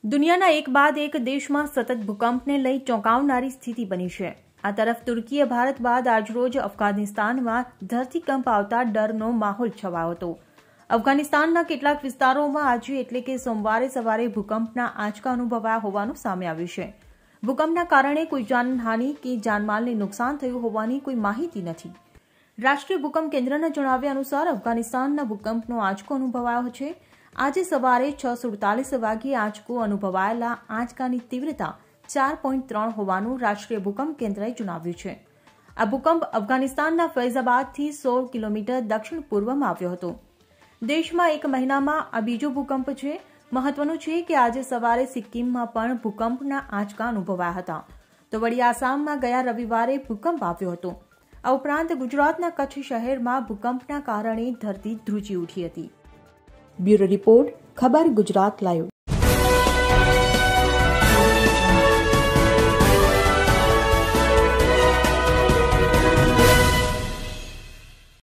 દુનિયાના એક બાદ એક દેશમાં સતત ભૂકંપને લઈ ચોંકાવનારી સ્થિતિ બની છે। આ તરફ તુર્કીએ ભારત બાદ આજરોજ અફઘાનિસ્તાનમાં ધરતીકંપ આવતા ડરનો માહોલ છવાયો હતો। અફઘાનિસ્તાનના કેટલાક વિસ્તારોમાં આજે એટલે કે સોમવારે સવારે ભૂકંપના આંચકા અનુભવાયા હોવાનું સામે આવ્યું છે। ભૂકંપના કારણે કોઈ જાનહાનિ કે જાનમાલને નુકસાન થયું હોવાની કોઈ માહિતી નથી। રાષ્ટ્રીય ભૂકંપ કેન્દ્રના જણાવ્યા અનુસાર અફઘાનિસ્તાનના ભૂકંપનો આંચકો અનુભવાયો છે। આજે સવારે 6:47 વાગ્યે આંચકો અનુભવાયેલા આંચકાની તીવ્રતા 4.3 હોવાનું રાષ્ટ્રીય ભૂકંપ કેન્દ્રએ જણાવ્યું છે। આ ભૂકંપ અફઘાનિસ્તાનના ફૈઝાબાદથી 16 કિલોમીટર દક્ષિણ પૂર્વમાં આવ્યો હતો। દેશમાં એક મહિનામાં આ બીજો ભૂકંપ છે। મહત્વનું છે કે આજે સવારે સિક્કિમમાં પણ ભૂકંપના આંચકા અનુભવાયા હતા, તો વળી આસામમાં ગયા રવિવારે ભૂકંપ આવ્યો હતો। આ ઉપરાંત ગુજરાતના કચ્છ શહેરમાં ભૂકંપના કારણે ધરતી ધ્રુજી ઉઠી હતી। બ્યુરો રિપોર્ટ, ખબર ગુજરાત લાઈવ।